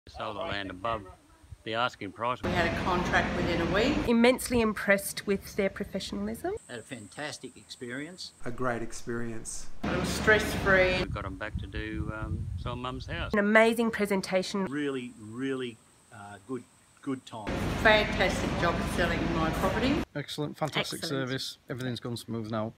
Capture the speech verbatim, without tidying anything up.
Sold the land above the asking price. We had a contract within a week. Immensely impressed with their professionalism. Had a fantastic experience. A great experience. It was stress-free. We got them back to do um, sell Mum's house. An amazing presentation. Really, really uh, good, good time. Fantastic job of selling my property. Excellent, fantastic Excellent. service. Everything's gone smooth now.